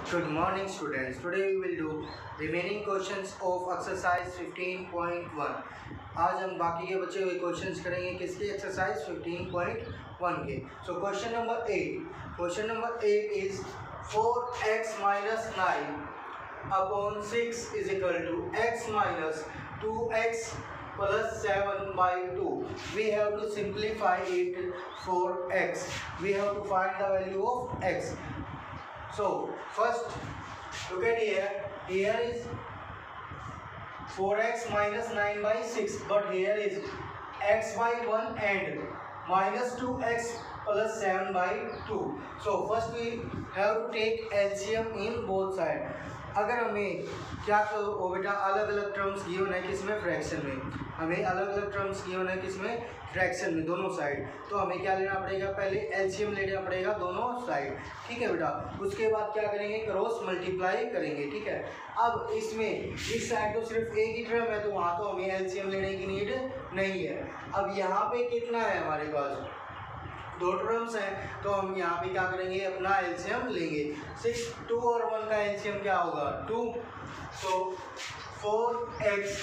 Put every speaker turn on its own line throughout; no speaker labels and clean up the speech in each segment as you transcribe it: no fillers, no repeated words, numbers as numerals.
Good morning students. Today we will do remaining questions of exercise 15.1. आज हम बाकी के बचे हुए क्वेश्चंस करेंगे किसके एक्सरसाइज 15.1 के. So question number 8. Question number 8 is 4x minus 9 upon 6 is equal to x minus 2x plus 7 by 2. We have to simplify it for x. We have to find the value of x. So first look at here. Here is 4x minus 9 by 6, but here is x by 1 and minus 2x plus 7 by 2. So first we have to take LCM in both sides. अगर हमें क्या करो बेटा अलग अलग terms given है किसमें fraction में, हमें अलग अलग टर्म्स गिवन है किसमें फ्रैक्शन में दोनों साइड. तो हमें क्या लेना पड़ेगा, पहले एलसीएम लेना पड़ेगा दोनों साइड. ठीक है बेटा. उसके बाद क्या करेंगे, क्रॉस मल्टीप्लाई करेंगे. ठीक है. अब इसमें इस साइड तो सिर्फ एक ही टर्म है तो वहाँ तो हमें एलसीएम लेने की नीड नहीं है. अब यहाँ पे कितना है हमारे पास, दो टर्म्स हैं तो हम यहाँ पे क्या करेंगे, अपना एलसीएम लेंगे. 6 2 और 1 का एलसीएम क्या होगा 2. सो 4x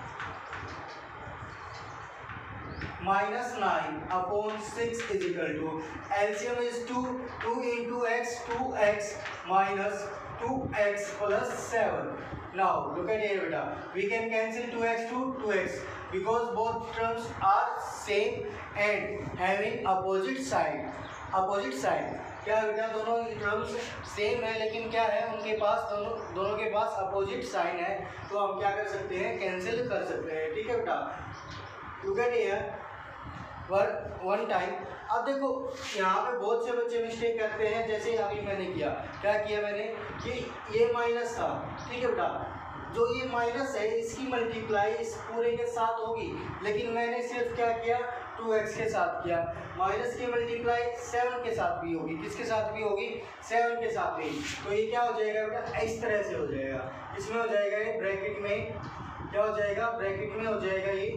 minus 9 upon 6 is equal to LCM is 2 into x 2x minus 2x plus 7. Now look at here beta, we can cancel 2x to 2x because both terms are same and having opposite side. Opposite side क्या है बेटा, दोनों terms same है लेकिन क्या है उनके पास दोनों के पास अपोजिट साइन है. तो हम क्या कर सकते हैं, कैंसिल कर सकते हैं. ठीक है बेटा. Look at here one time. अब देखो यहाँ पे बहुत से बच्चे मिस्टेक करते हैं, जैसे अभी मैंने किया, क्या किया मैंने कि ये माइनस था. ठीक है बेटा. जो ये माइनस है इसकी मल्टीप्लाई इस पूरे के साथ होगी, लेकिन मैंने सिर्फ क्या किया 2x के साथ किया. माइनस की मल्टीप्लाई 7 के साथ भी होगी. किसके साथ भी होगी, 7 के साथ भी. तो ये क्या हो जाएगा बेटा, इस तरह से हो जाएगा. इसमें हो जाएगा ये ब्रैकेट में क्या हो जाएगा, ब्रैकेट में हो जाएगा ये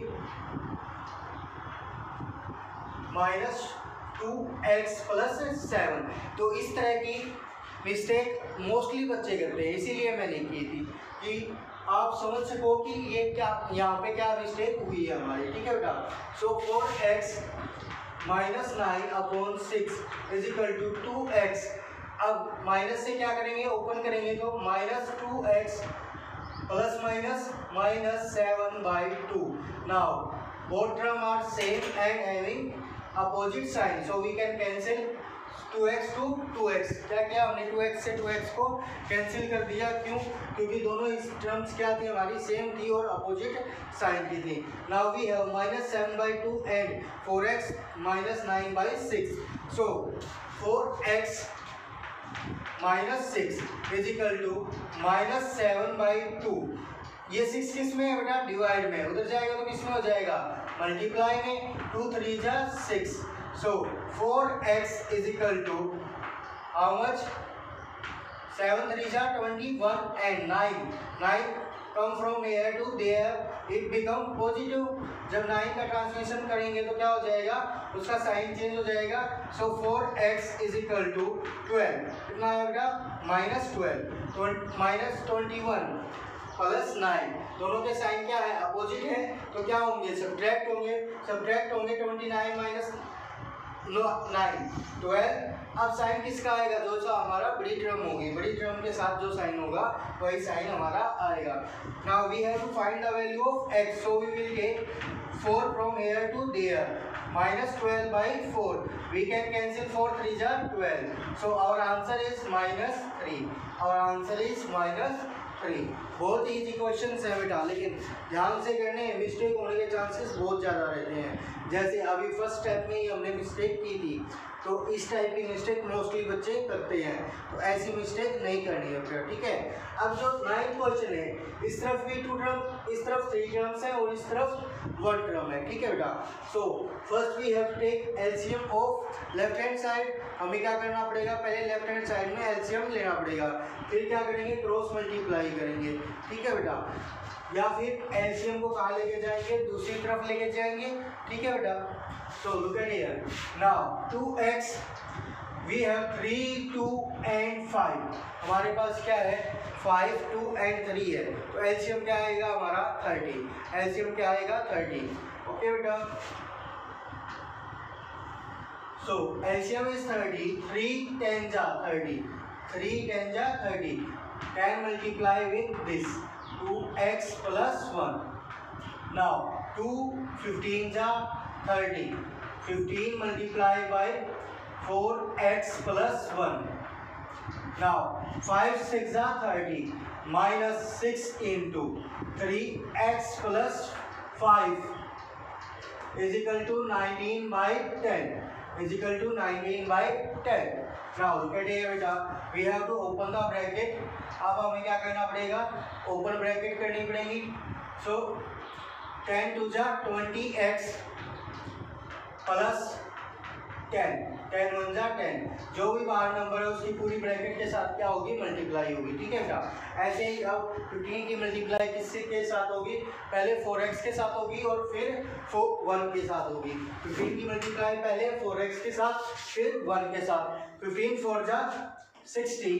माइनस 2x प्लस 7. तो इस तरह की मिस्टेक मोस्टली बच्चे करते हैं, इसीलिए मैंने की थी कि आप समझ सको कि ये क्या यहाँ पे क्या मिस्टेक हुई है हमारी. ठीक है बेटा. So 4x minus 9 upon 6 is equal to 2x. अब माइनस से क्या करेंगे, ओपन करेंगे तो minus 2x plus minus minus 7 by 2. Now both term are same and having opposite sign, so we can cancel 2x to 2x. क्या किया हमने 2x से 2x को कैंसिल कर दिया. क्यों, क्योंकि दोनों इस टर्म्स क्या थी हमारी, सेम थी और अपोजिट साइन की थी. Now we have minus 7 by 2 and 4x minus 9 by 6. So 4x minus 6 is equal to minus 7 by 2. ये 6 किस में है बेटा, डिवाइड में. उधर जाएगा तो किस में हो जाएगा, मल्टीप्लाई में. 2 3 जा 6. So 4x is equal to how much, 7 3 जा 21 and 9 come from here to there, it become positive. जब 9 का ट्रांसलेशन करेंगे तो क्या हो जाएगा, उसका साइन चेंज हो जाएगा. So 4x is equal to 12. कितना है बेटा, माइनस 12 माइनस 21 प्लस 9. दोनों के साइन क्या है, अपोजिट है. तो क्या होंगे, सब्ट्रैक्ट होंगे. 29 माइनस 9 12. अब साइन किसका आएगा, जो सा हमारा बड़ी टर्म होगी, बड़ी टर्म के साथ जो साइन होगा वही साइन हमारा आएगा. Now we have to find the value of x. So we will take 4 from here to there. Minus 12 by 4. We can cancel 4 3 जा 12. So our answer is minus 3. Our answer is minus 3. बहुत easy question है बेटा, लेकिन ध्यान से करने, mistake होने के चांसेस बहुत ज़्यादा रहते हैं. जैसे अभी फर्स्ट स्टेप में ही हमने मिस्टेक की थी, तो इस टाइप की मिस्टेक मोस्टली बच्चे करते हैं. तो ऐसी मिस्टेक नहीं करनी है बेटा. ठीक है. अब जो 9th क्वेश्चन है, इस तरफ भी 2 टर्म, इस तरफ 3 टर्म्स हैं और इस तरफ 1 टर्म है. ठीक है बेटा. So first we have to take LCM of left hand side. हमें क्या करना पड़ेगा, पहले लेफ्ट हैंड साइड में एलसीएम लेना पड़ेगा. फिर क्या करेंगे, क्रॉस मल्टीप्लाई करेंगे. ठीक है बेटा. या फिर एलसीएम को कहाँ लेके जाएंगे, दूसरी तरफ लेके जाएंगे. ठीक है बेटा. So look at here. Now 2x we have 3, 2 and 5। हमारे पास क्या है 5, 2 एंड 3 है, तो एलसीएम क्या आएगा हमारा 30। एलसीएम क्या आएगा 30। ओके बेटा, सो एलसीएम इज 30। 3 10 जा 30, 3 10 जा 30, 10 multiply with this 2x plus 1। now 2 15 जा 30, 15 multiply by 4x plus 1। now 5 6 जा 30, minus 6 into 3x plus 5 is equal to 19 by 10, is equal to 19 by 10। now look at here बेटा, we have to open the bracket। अब हमें क्या करना पड़ेगा, open bracket करनी पड़ेगी। सो 10 2 जा 20x प्लस 10, 10 1 जा 10, जो भी बाहर नंबर है उसकी पूरी ब्रैकेट के साथ क्या होगी मल्टीप्लाई होगी। ठीक है बेटा, ऐसे ही अब 15 की मल्टीप्लाई किससे के साथ होगी, पहले 4x के साथ होगी और फिर 1 के साथ होगी। 15 की मल्टीप्लाई पहले 4x के साथ फिर 1 के साथ। 15 4 जा 60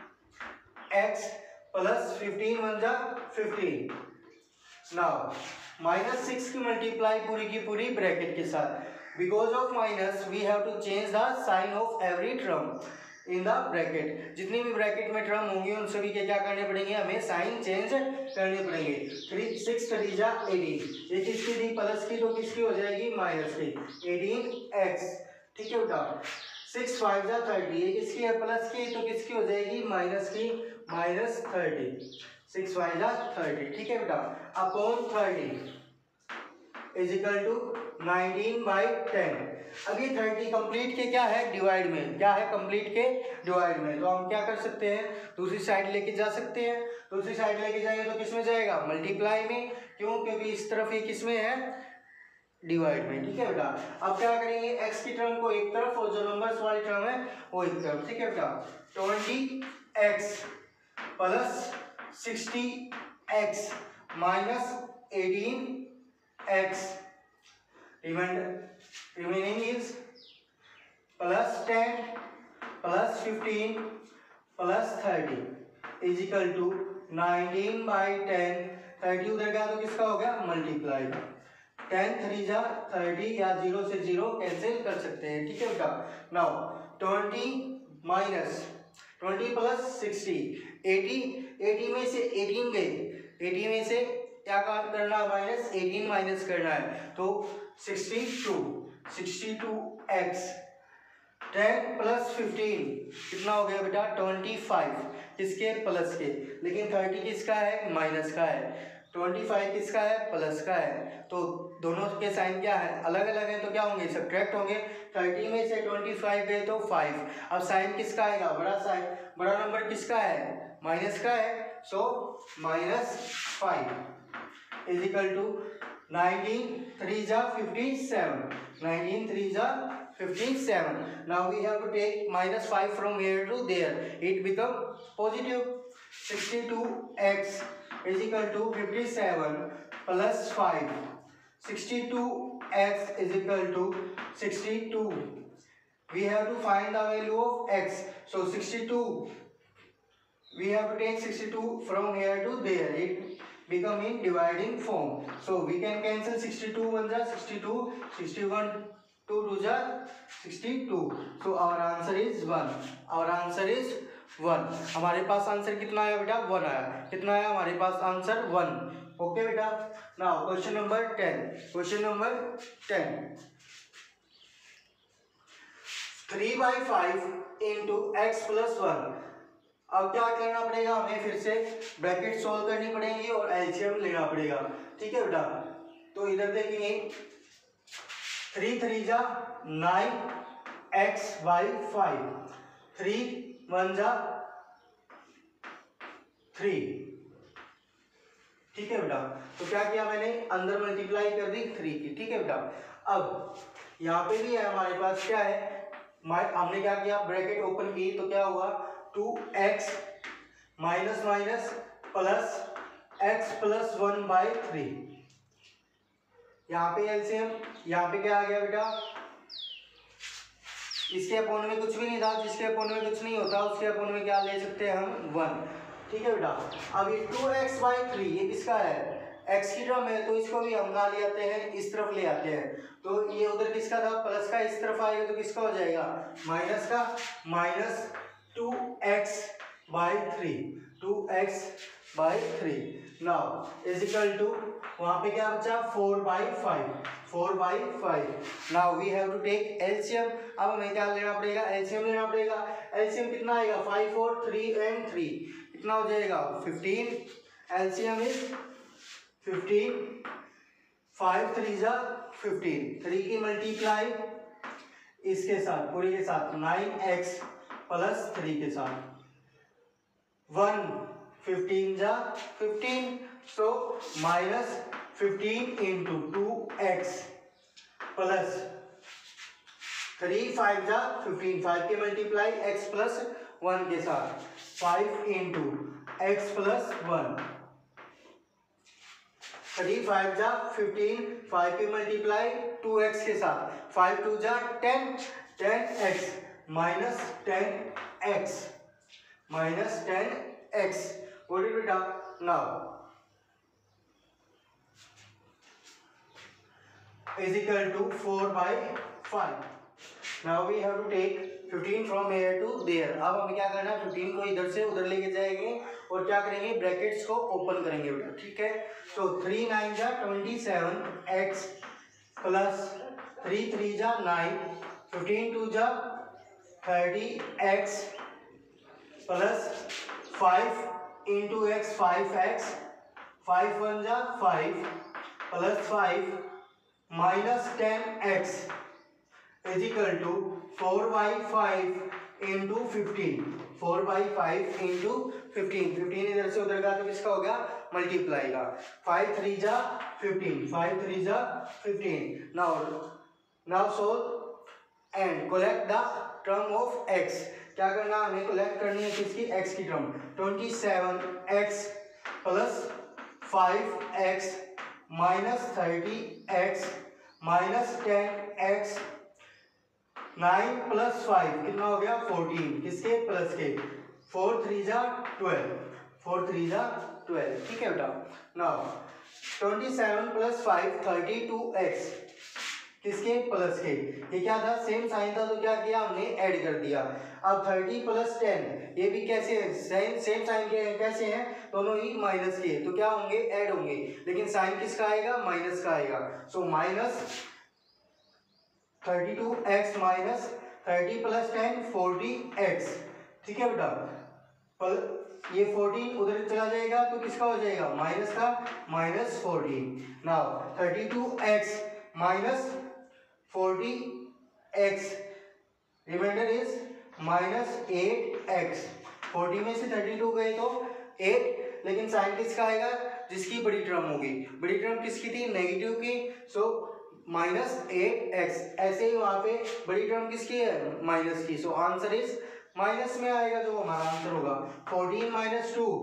x प्लस 15 1 जा 15। नाउ माइनस 6 की मल्टीप्लाई पूरी की पूरी ब्रैकेट के साथ। Because of minus we have to change the sign of every term in the bracket. जितनी भी ब्रैकेट में टर्म होंगी उन सभी के क्या करने पड़ेंगे, हमें साइन चेंज करने पड़ेंगे। 6 3 जा 18, ये किसकी थी प्लस की, तो किसकी हो जाएगी माइनस की 18x। ठीक है बेटा, 6 5 जा 30, ये किसकी है प्लस की, तो किसकी हो जाएगी माइनस की, माइनस 30। 6 5 जा 30। ठीक है बेटा, upon 30 is equal to 19 by 10। अब ये 30 कंप्लीट के क्या है डिवाइड में, क्या है कंप्लीट के डिवाइड में, तो हम क्या कर सकते हैं दूसरी साइड लेके जा सकते हैं। दूसरी साइड लेके जाएंगे तो किस में जाएगा मल्टीप्लाई में, क्यों, क्योंकि इस तरफ ये किस में है डिवाइड में। ठीक है बेटा, अब क्या करेंगे x की टर्म को एक तरफ और जो नंबर्स वाली टर्म है वो एक तरफ। ठीक है बेटा, 20x plus 60x minus 18x remaining is plus 10 plus 15 plus 30 is equal to 19 by 10। 30 उधर गया तो किसका हो गया मल्टीप्लाई। 10 3 जा 30, या 0 से 0 कैंसिल कर सकते हैं। ठीक है बेटा, नाउ 20 माइनस 20 प्लस 60, 80 में से 18 गए, 80 में से क्या करना है माइनस 18 माइनस करना है, तो 62x। 10 प्लस 15 कितना हो गया बेटा 25, किसके प्लस के, लेकिन 30 किसका है माइनस का है, 25 किसका है प्लस का है, तो दोनों के साइन क्या है अलग अलग है, तो क्या होंगे सब्ट्रैक्ट होंगे। 30 में से 25 गए तो 5। अब साइन किसका आएगा बड़ा साइन, बड़ा नंबर किसका है माइनस का है, सो -5 इज इक्वल टू 19 3 जा 57, 19 3 जा 57। now we have to take -5 from here to there, it become positive। 62x is equal to 57 plus 5, 62x is equal to 62। we have to find the value of x, so 62 we have to take 62 from here to there, it become in dividing form, so we can cancel 62 1 ja 62, 61 2 2 ja 62, so our answer is 1, our answer is 1। हमारे पास answer कितना आया बेटा 1 आया, कितना आया हमारे पास आंसर 1। ओके बेटा, now question number 10, question number 10, 3/5 into x plus 1। अब क्या करना पड़ेगा हमें, फिर से ब्रैकेट सॉल्व करनी पड़ेगी और एलसीएम लेना पड़ेगा। ठीक है बेटा, तो इधर देखेंगे 3 3 जा 9x by 5, 3 1 जा 3। ठीक है बेटा, तो क्या किया मैंने अंदर मल्टीप्लाई कर दी 3 की। ठीक है बेटा, अब यहाँ पे भी है हमारे पास क्या है, हमने क्या किया ब्रैकेट ओपन की, तो क्या हुआ 2x minus minus plus x plus 1 by 3। यहाँ पे एलसीएम, यहाँ पे क्या आ गया बेटा इसके अपोन में कुछ भी नहीं था, जिसके अपोन में कुछ नहीं होता उसके अपोन में क्या ले सकते हैं हम 1। ठीक है बेटा। अब ये 2x/3 ये किसका है, x की टर्म है, तो इसको भी हम कहाँ ले आते हैं, इस तरफ ले आते हैं। तो ये उधर किसका था, प्लस का, इस तरफ आएगा तो किसका हो जाएगा, माइनस का, minus 2x/3 2x/3 now is equal to, वहां पे क्या बचा 4/5 now we have to take LCM. अब हमें क्या लेना पड़ेगा, एलसीएम लेना पड़ेगा। एलसीएम कितना आएगा, 5 4 3 and 3 कितना हो जाएगा 15। एलसीएम इज 15, 5 3 जा 15, 3 की मल्टीप्लाई इसके साथ पूरे के साथ 9x प्लस 3 के साथ 1 15 जा 15, so minus 15 into 2x plus 3 5 जा 15, 5 के मल्टीप्लाई x प्लस 1 के साथ 5 इंटू x प्लस 1, 3 5 जा 15, 5 के मल्टीप्लाई 2x के साथ 5 2 जा 10, 10x minus 10x minus 10x. What did we do now? Is equal to 4/5. Now we have to take 15 from here to there. अब हमें क्या करना है, 15 को इधर से उधर लेके जाएंगे और क्या करेंगे, ब्रैकेट्स को ओपन करेंगे बेटा। ठीक है, तो 3 9 जा 27x प्लस 3 3 जा 9, 15 2 जा 30x plus 5 into x 5x, 5 1 जा 5 plus 5 minus 10x is equal to 4/5 into 15, 4/5 into 15, 15 इधर से उधर का तो किसका हो गया, मल्टीप्लाई का। 5 3 जा 15, 5 3 जा 15। Now solve and collect the term of x। क्या करना, हमें कलेक्ट करनी है किसकी, x की term. 27x plus 5x minus 30x minus 10x, 9 plus 5 कितना हो गया 14, किसके प्लस के, 4 3 जा 12, 4 3 जा 12। ठीक है बेटा। नाउ 27 प्लस 5 32x किसके, प्लस के। ये क्या था, सेम साइन था तो क्या किया हमने, ऐड कर दिया। अब 30 प्लस 10 ये भी कैसे सेम साइन के कैसे हैं, दोनों ही माइनस के, तो क्या होंगे, ऐड होंगे, लेकिन साइन किसका आएगा, माइनस का आएगा। So minus 32x minus 30 plus 10 40x। ठीक है बेटा, ये 14 उधर चला जाएगा तो किसका हो जाएगा, माइनस का, minus 14। Now 32x minus 40x reminder is minus 8x। 40 में से 32 गए तो 8, लेकिन साइन किसका आएगा, जिसकी बड़ी टर्म होगी। बड़ी टर्म किसकी थी, नेगेटिव की, सो माइनस 8x। ऐसे ही वहां पे बड़ी टर्म किसकी है, माइनस की, सो आंसर इज माइनस में आएगा, जो हमारा आंसर होगा 14 माइनस 2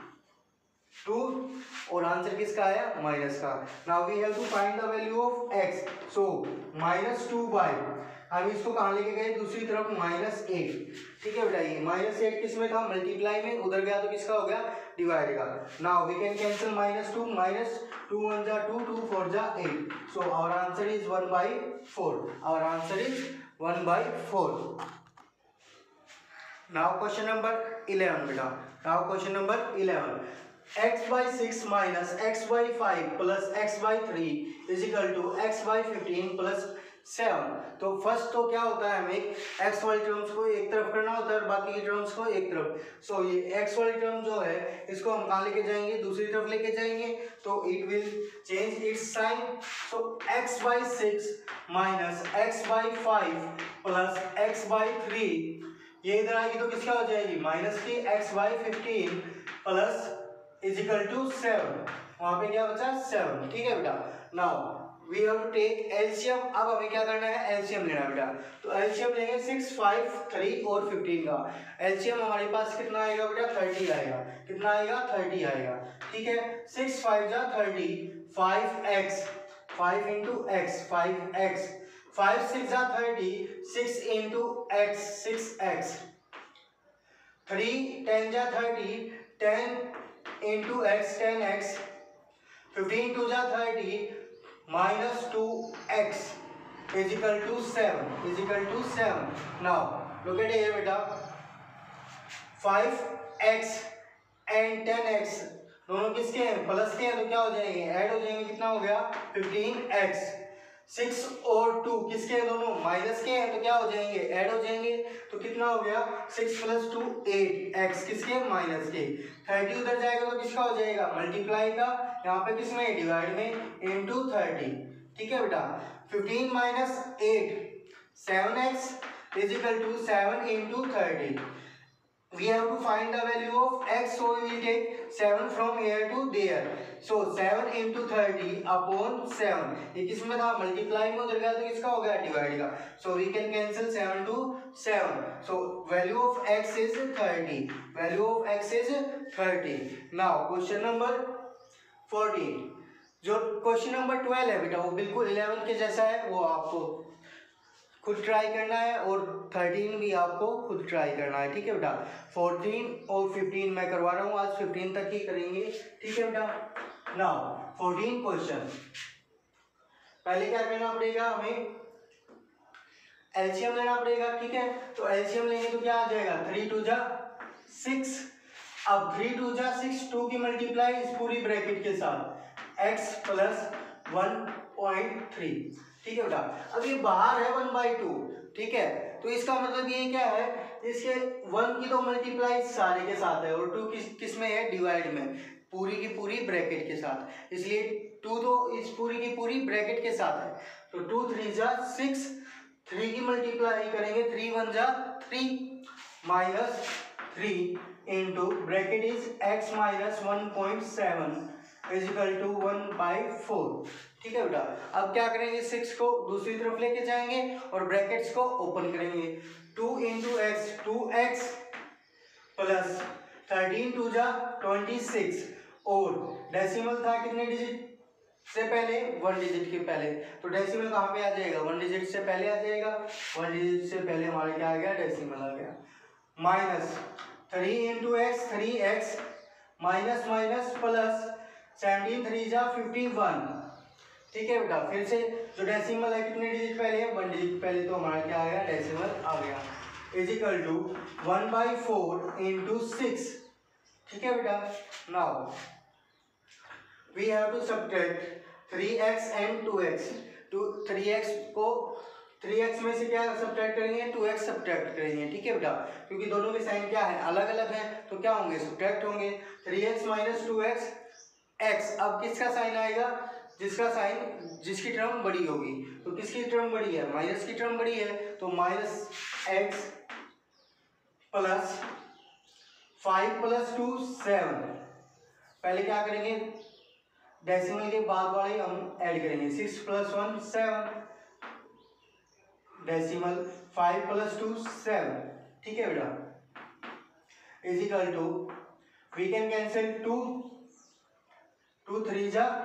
और आंसर किसका आया, माइनस का। Now we have to find the value of x, so -2/, हम इसको कहाँ लेके गए, दूसरी तरफ -8। ठीक है बेटा, ये -8 किस में था, मल्टीप्लाई में, उधर गया तो किसका हो गया, डिवाइड का। नाउ वी कैन कैंसिल -2, -2 1 जा 2, 2 4 जा 8, so our answer is 1/4, our answer is 1/4। Now question number 11 बेटा, now question number 11, x/6 minus x/5 plus x/3 is equal to x/15 plus 7। तो फर्स्ट तो क्या होता है, हमें x वाली टर्म्स को एक तरफ करना होता है और बाकी की टर्म्स को एक तरफ। सो ये x वाली टर्म जो है इसको हम कहाँ लेके जाएंगे, दूसरी तरफ लेके जाएंगे, तो it will change its sign. So x/6 minus x/5 plus x/3 ये इधर आएगी तो किसका हो जाएगी, माइनस की, x/15 plus is equal to 7, वहां पे क्या बचा 7। ठीक है बेटा। Now we have to take LCM. अब हमें क्या करना है, एलसीएम लेना बेटा, तो एलसीएम लेंगे 6 5 3 और 15 का। एलसीएम हमारे पास कितना आएगा बेटा, 30 आएगा। कितना आएगा, 30 आएगा। ठीक है, 6 5 जा 30, 5x 5 इंटू x 5x 5 6 जा 30, 6 into x 6x, 3 10 जा 30, 10 into x 10x, 15 2 जा 30, minus 2x is equal to 7. Now look at here beta, 5x and 10x दोनों किसके हैं, प्लस के हैं, तो क्या हो जाएंगे, ऐड हो जाएंगे, कितना हो गया 15x। 6 और 2 किसके हैं, दोनों माइनस के हैं, तो क्या हो जाएंगे, ऐड हो जाएंगे, तो कितना हो गया 6 + 2 8x किसके, माइनस के। 30 उधर जाएगा तो किसका हो जाएगा, मल्टीप्लाई का, यहाँ पे किसमें, डिवाइड में, इनटू 30। ठीक है बेटा, 15 - 8 7x is equal to 7 into 30. We have to find the value of x, so we will take 7 from here to there. So 7 into 30 upon 7. ये किस में था, मल्टीप्लाई में, उधर गया तो किसका हो गया, डिवाइड का. So we can cancel 7 to 7. So value of x is 30. Value of x is 30. Now question number 14. जो क्वेश्चन नंबर 12 है बेटा, वो बिल्कुल 11 के जैसा है, वो आपको खुद ट्राई करना है, और 13 भी आपको खुद ट्राई करना है। ठीक है बेटा, 14 और 15 मैं करवा रहा हूँ, आज 15 तक ही करेंगे। ठीक है बेटा, नाउ 14 क्वेश्चन। पहले क्या करना पड़ेगा, हमें एलसीएम लेना पड़ेगा। ठीक है, तो एलसीएम लेंगे तो क्या आ जाएगा, 3 2 जा 6। अब 3 2 जा 6, 2 की मल्टीप्लाई इस पूरी ब्रैकेट के साथ x + 1.3। ठीक है बेटा, अब ये बाहर है 1/2। ठीक है, तो इसका मतलब ये क्या है, इसके 1 की तो मल्टीप्लाई सारे के साथ है, और 2 किस में है, डिवाइड में, पूरी की पूरी ब्रैकेट के साथ, इसलिए 2 तो इस पूरी की पूरी ब्रैकेट के साथ है। तो 2 3 जा 6, 3 की मल्टीप्लाई करेंगे, 3 1 जा 3 minus 3 into bracket is x - 1.7 is equal to 1/4। ठीक है बेटा, अब क्या करेंगे, 6 को दूसरी तरफ लेके जाएंगे और ब्रैकेट्स को ओपन करेंगे। 2 × x 2x प्लस 13 2 जा 26, और डेसिमल था कितने डिजिट से पहले, 1 डिजिट के पहले, तो डेसिमल कहाँ पे आ जाएगा, 1 डिजिट से पहले आ जाएगा। 1 डिजिट से पहले हमारा क्या आ गया, डेसिमल आ गया। Minus 3 × x 3x minus minus plus 17 3 जा 51। ठीक है बेटा, फिर से जो डेसिमल है कितने डिजिट पहले है, 1 डिजिट पहले, तो हमारा क्या आ गया, डेसिमल आ गया, इज इक्वल टू 1/4 × 6। ठीक है बेटा, now we have to subtract 3x and 2x। तो 3x को 3x में से क्या सब्ट्रैक्ट करेंगे, 2x सब्ट्रैक्ट करेंगे। ठीक है बेटा, क्योंकि दोनों के साइन क्या है, अलग अलग है, तो क्या होंगे, सब्ट्रैक्ट होंगे। 3x - 2x x, अब किसका साइन आएगा, जिसका साइन, जिसकी टर्म बड़ी होगी, तो किसकी टर्म बड़ी है, माइनस की टर्म बड़ी है, तो -x प्लस 5 + 2 7। पहले क्या करेंगे, डेसिमल के बाद वाले हम ऐड करेंगे, 6 + 1 7, डेसिमल 5 + 2 7। ठीक है बेटा, is equal to, we can cancel 2 3 जा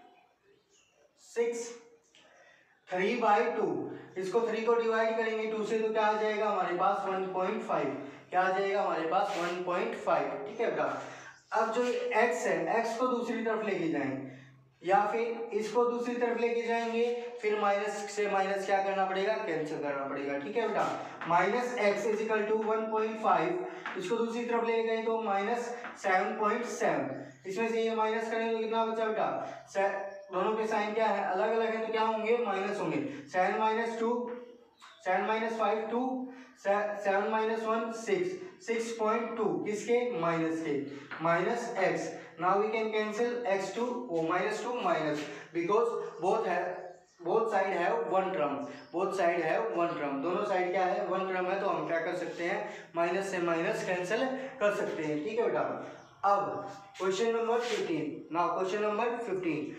6, 3/2, इसको 3 को डिवाइड करेंगे 2 से, तो क्या आ जाएगा हमारे पास 1.5, क्या आ जाएगा हमारे पास 1.5। ठीक है बेटा, अब जो x है, x को दूसरी तरफ लेके जाएंगे, या फिर इसको दूसरी तरफ लेके जाएंगे, फिर माइनस से माइनस क्या करना पड़ेगा, कैंसिल करना पड़ेगा। ठीक है बेटा, -x इज इक्वल टू 1.5, इसको दूसरी तरफ ले गए तो -7.7, इसमें से ये माइनस करेंगे तो कितना बचा बेटा, दोनों के साइन क्या है, अलग अलग है, तो क्या होंगे, माइनस होंगे। 7 - 2 7 - 5 2 7 - 1 6 6.2 किसके, माइनस के, -x। Now we can cancel x2 -2 minus, because both side है वन टर्म, बोथ साइड है वन टर्म, दोनों साइड क्या है, वन टर्म है, तो हम क्या कर सकते हैं, माइनस से माइनस कैंसिल कर सकते हैं। ठीक है बेटा, अब question number 15। Now question number 15,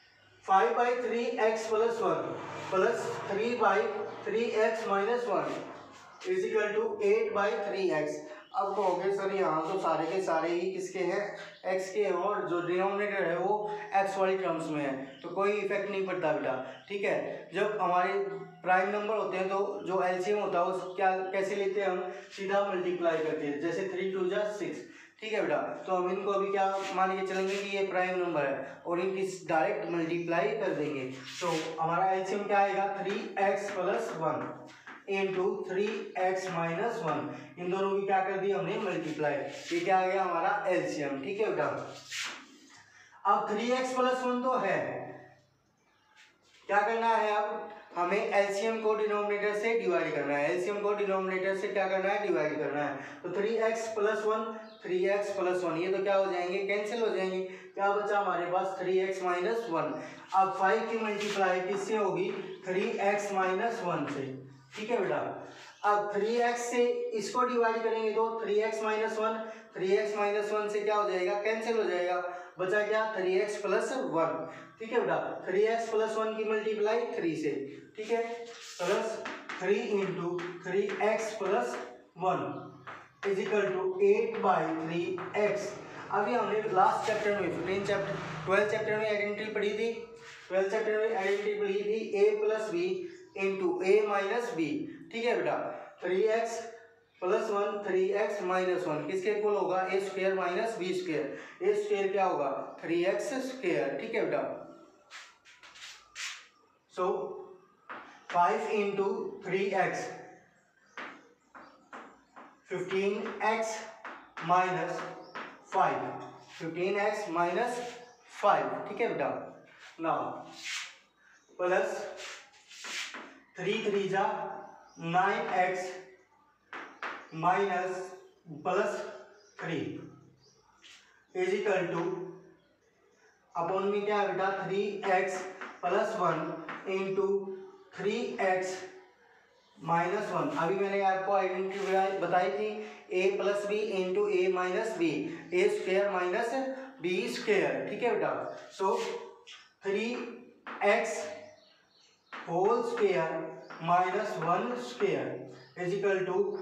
5/3x + 1 plus 3/3x - 1 is equal to 8/3x। अब कहोगे सर यहाँ तो सारे के सारे ही किसके हैं, एक्स के हैं, और जो डिनोमिनेटर है वो एक्स वाली टर्म्स में है, तो कोई इफेक्ट नहीं पड़ता बेटा। ठीक है, जब हमारे प्राइम नंबर होते हैं तो जो एलसीएम होता है उस क्या कैसे लेते हैं हम, सीधा मल्टीप्लाई करते हैं, जैसे 3 2 जा 6। ठीक है बेटा, तो हम इनको अभी क्या मान के चलेंगे कि ये प्राइम नंबर है और इनकी डायरेक्ट मल्टीप्लाई कर देंगे। तो हमारा एलसीएम क्या आएगा, 3x + 1 इंटू 3x - 1। इन दोनों की क्या कर दी हमने, मल्टीप्लाई। ये क्या आ गया हमारा एलसीएम। ठीक है बेटा, अब 3x + 1 तो है, क्या करना है, अब हमें एलसीएम को डिनोमिनेटर से डिवाइड करना है। एलसीएम को डिनोमिनेटर से क्या करना है, डिवाइड करना है। तो 3x + 1 3x + 1 ये तो क्या हो जाएंगे, कैंसिल हो जाएंगे। क्या बचा हमारे पास, 3x - 1। अब 5 की मल्टीप्लाई किससे होगी, 3x - 1 से। ठीक है बेटा, अब 3x से इसको डिवाइड करेंगे तो 3x - 1 3x - 1 से क्या हो जाएगा, कैंसिल हो जाएगा। बचा क्या, 3x + 1। ठीक है बेटा, 3x + 1 की मल्टीप्लाई 3 से। ठीक है, प्लस 3 इंटू 3x + 1 = 8/3x। अभी हमने लास्ट चैप्टर में 12 चैप्टर में आइडेंटिटी पढ़ी थी। 12 चैप्टर में आइडेंटिटी पढ़ी थी a + b into a - b। ठीक है बेटा, 3x + 1 3x - 1 किसके इक्वल होगा, a² - b²। a² क्या होगा, 3x²। ठीक है बेटा, सो 5 इंटू 3x 15x - 5 15x - 5। ठीक है बेटा, नाउ प्लस 3 3 जा 9x माइनस +3 = अपॉन में क्या है बेटा, 3x + 1 इंटू 3x - 1। अभी मैंने आपको आइडेंटिटी बताई थी, a + b into a - b, a² - b²। ठीक है बेटा, so 3x whole square minus 1² =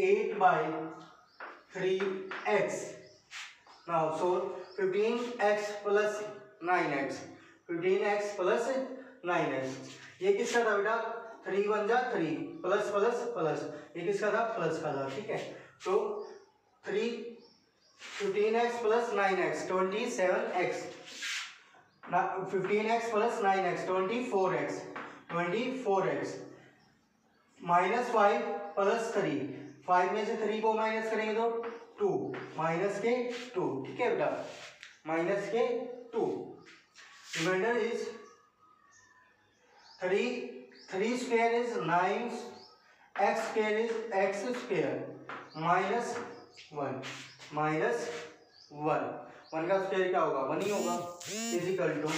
8/3x। Now so 15x + 9x 15x + 9x ये किसका था बेटा, 3 1 जा 3 प्लस प्लस प्लस, ये किसका था, प्लस का था। ठीक है, तो 15x + 9x 27x 15x + 9x 24x -5 + 3 5 में से 3 को माइनस करेंगे तो 2 -2। ठीक है बेटा, -2 reminder is 3 square is 9, x square is x² -1 1 का स्क्वायर क्या होगा, 1 ही होगा। =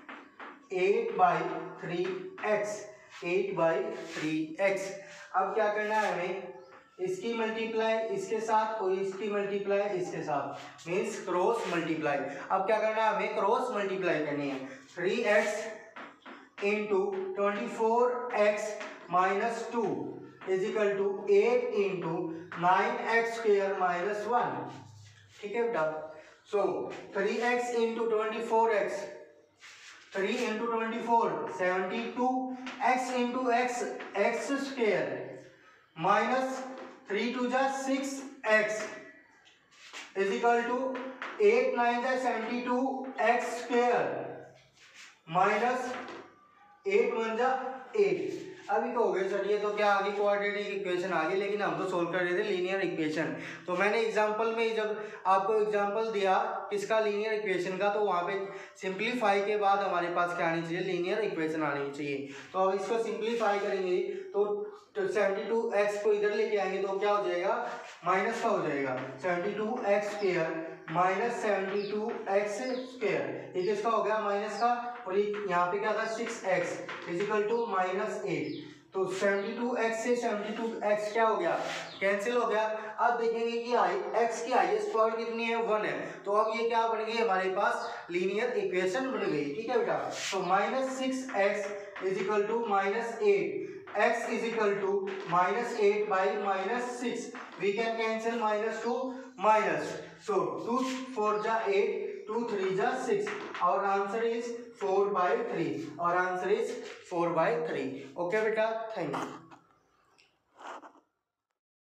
8/3x। अब क्या करना है हमें, इसकी मल्टीप्लाई इसके साथ और इसकी मल्टीप्लाई इसके साथ, मीन्स क्रॉस मल्टीप्लाई। अब क्या करना है हमें, क्रॉस मल्टीप्लाई करनी है। 3x into 24x - 2 = 8 into 9x² - 1। ठीक है बेटा, so 3x into 24x 3 into 24 72 x into x² -3 2 जा 6x = 8 9 जा 72 x² -8 1 जा 8। अभी कहोगे सर ये तो क्या आगे क्वाड्रेटिक इक्वेशन आ गई, लेकिन हम तो सोल्व कर रहे थे लीनियर इक्वेशन। तो मैंने एग्जांपल में जब आपको एग्जांपल दिया किसका, लीनियर इक्वेशन का, तो वहाँ पे सिंपलीफाई के बाद हमारे पास क्या आनी चाहिए, लीनियर इक्वेशन आनी चाहिए। तो अब इसको सिंपलीफाई करेंगे तो 72x को इधर लेके आएंगे तो क्या हो जाएगा, माइनस का हो जाएगा 72x² -72x²। ये किसका हो गया, माइनस का, और ये यहाँ पे क्या था 6x = -8। तो 72x से 72x क्या हो गया, कैंसिल हो गया। अब देखेंगे कि x की हाईएस्ट पावर कितनी है, 1 है। तो अब ये क्या बन गई हमारे पास, लीनियर इक्वेशन बन गई। ठीक है बेटा, तो -6x = -8 x is equal to -8 by -6. We can cancel -2 minus. So 2 4 ja 8, 2 3 ja 6. Our answer is 4/3. Our answer is 4/3. Okay beta, thank you.